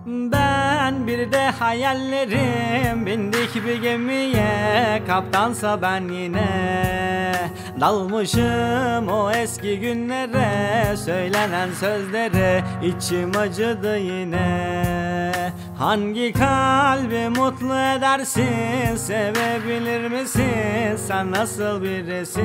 Ben bir de hayallerim, bindik bir gemiye, kaptansa ben yine dalmışım o eski günlere, söylenen sözlere içim acıdı yine. Hangi kalbi mutlu edersin, sevebilir misin, sen nasıl birisin?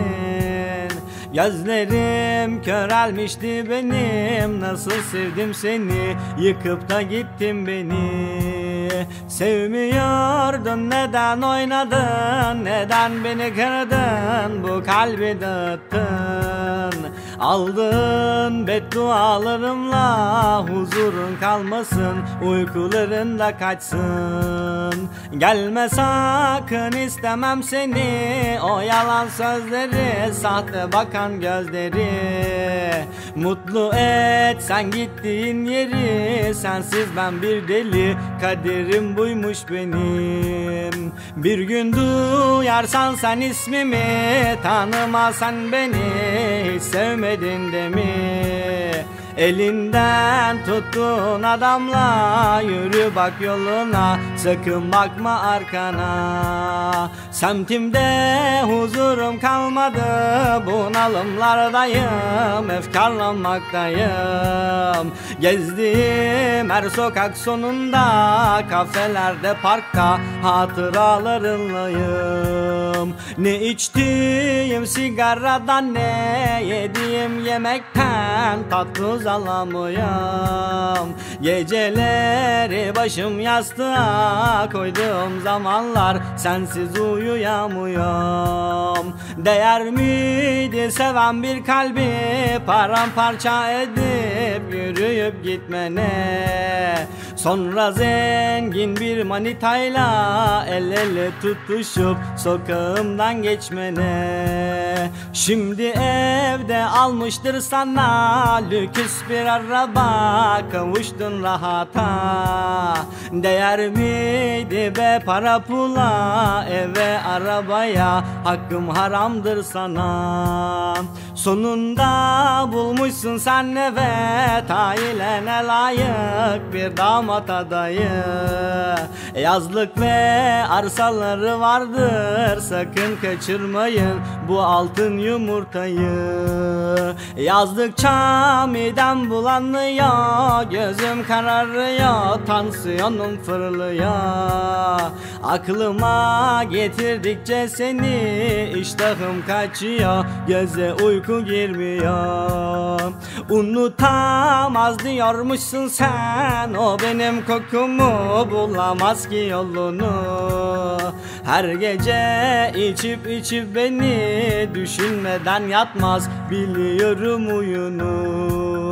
Gözlerim körelmişti benim, nasıl sevdim seni, yıkıp da gittin beni. Sevmiyordun, neden oynadın, neden beni kırdın, bu kalbi dağıttın. Aldın beddualarımla, huzurun kalmasın, uykuların da kaçsın. Gelme sakın, istemem seni, o yalan sözleri, sahte bakan gözleri. Mutlu et sen gittiğin yeri, sensiz ben bir deli, kaderim buymuş benim. Bir gün duyarsan sen ismimi, tanımasan beni, hiç sevmedin de mi? Elinden tuttuğun adamla yürü bak yoluna, sakın bakma arkana. Semtimde huzurum kalmadı, bunalımlardayım, efkarlanmaktayım. Gezdiğim her sokak sonunda, kafelerde, parkta hatıralarınlayım. Ne içtiğim sigaradan, ne yediğim yemekten tatlı alamıyorum. Geceleri başım yastığa koyduğum zamanlar, sensiz uyuyamıyorum. Değer miydi seven bir kalbi paramparça edip yürüyüp gitmene? Sonra zengin bir manitayla el ele tutuşup sokağımdan geçmene. Şimdi evde almıştır sana lüks bir araba, kavuştun rahata. Değer miydi be para pula, eve arabaya, hakkım haramdır sana. Sonunda bulmuşsun sen evet, ailene layık bir damat adayı. Yazlık ve arsaları vardır, sakın kaçırmayın bu altın yumurtayı. Yazdıkça midem bulanıyor, gözüm kararıyor, tansiyonum fırlıyor. Aklıma getirdikçe seni, iştahım kaçıyor, göze uyku girmiyor. Unutamaz diyormuşsun sen, o benim kokumu bulamaz ki yolunu. Her gece içip içip beni, düşünmeden yatmaz, biliyorum uyunu.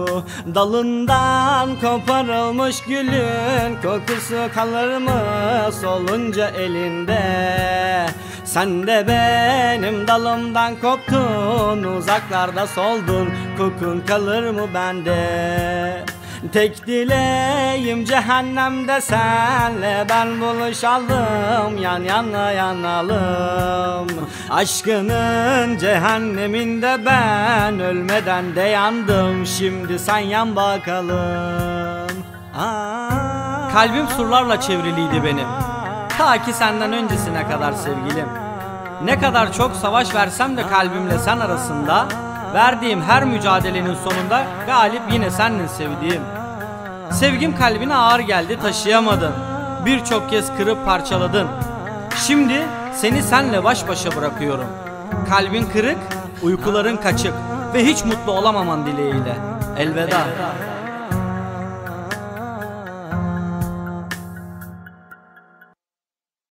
Dalından koparılmış gülün kokusu kalır mı solunca elinde? Sen de benim dalımdan koptun, uzaklarda soldun, kokun kalır mı bende? Tek dileğim cehennemde senle ben buluşalım, yan yana yanalım. Aşkının cehenneminde ben ölmeden de yandım, şimdi sen yan bakalım. Kalbim surlarla çevriliydi benim, ta ki senden öncesine kadar sevgilim. Ne kadar çok savaş versem de kalbimle sen arasında, verdiğim her mücadelenin sonunda galip yine sendin sevdiğim. Sevgim kalbine ağır geldi, taşıyamadın, birçok kez kırıp parçaladın. Şimdi seni senle baş başa bırakıyorum. Kalbin kırık, uykuların kaçık ve hiç mutlu olamaman dileğiyle. Elveda.